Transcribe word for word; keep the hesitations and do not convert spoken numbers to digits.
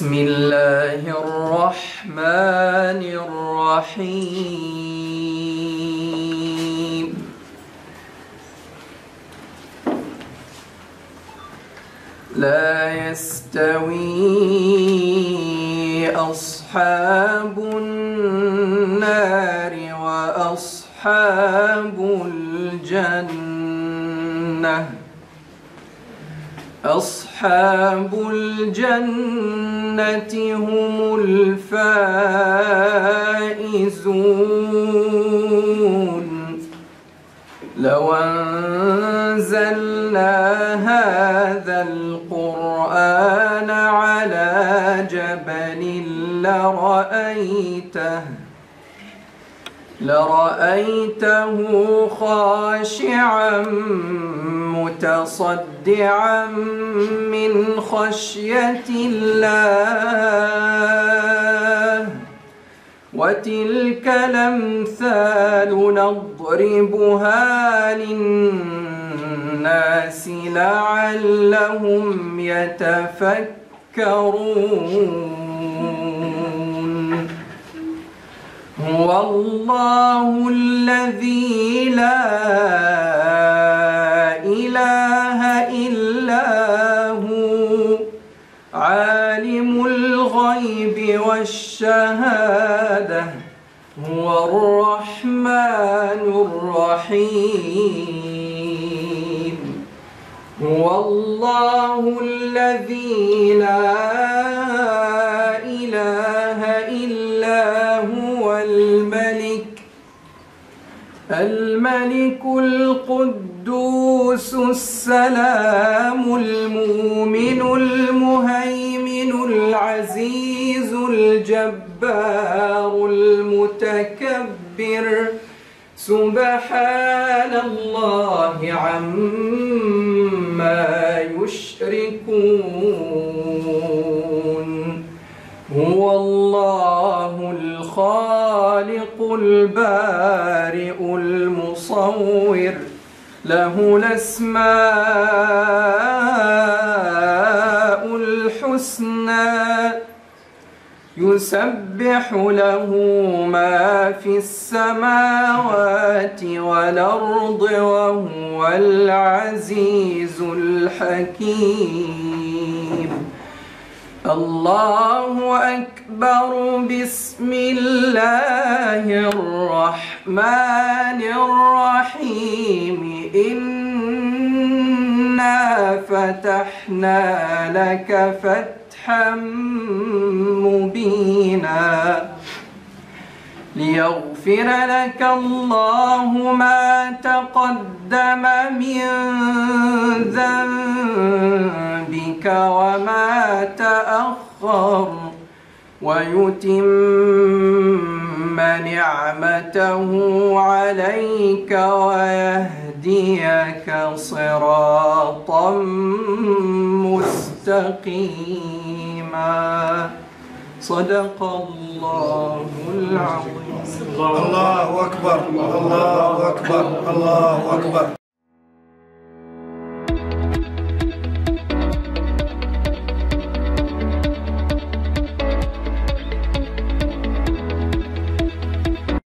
بسم الله الرحمن الرحيم. لا يستوي أصحاب النار وأصحاب الجنة أصحاب الجنة هم الفائزون. لو أنزلنا هذا القرآن على جبل لرأيته لرأيته خاشعا متصدعا من خشية الله. وتلك الأمثال نضربها للناس لعلهم يتفكرون. هو الله الذي لا إله إلا هو عالم الغيب والشهادة هو الرحمن الرحيم. هو الله الذي لا إله إلا هو الملك الملك القدوس السلام المؤمن المهيمن العزيز الجبار المتكبر سبحان الله عما يشركون. هو الله الخالق البارئ المصور له الأسماء الحسنى يسبح له ما في السماوات والأرض وهو العزيز الحكيم. الله أكبر. بسم الله الرحمن الرحيم. إنا فتحنا لك فتحا مبينا ليغفر لك الله ما تقدم من ذنبك وما تأخر ويتم نعمته عليك ويهديك صراطا مستقيما. صدق الله العظيم. الله أكبر الله أكبر الله أكبر.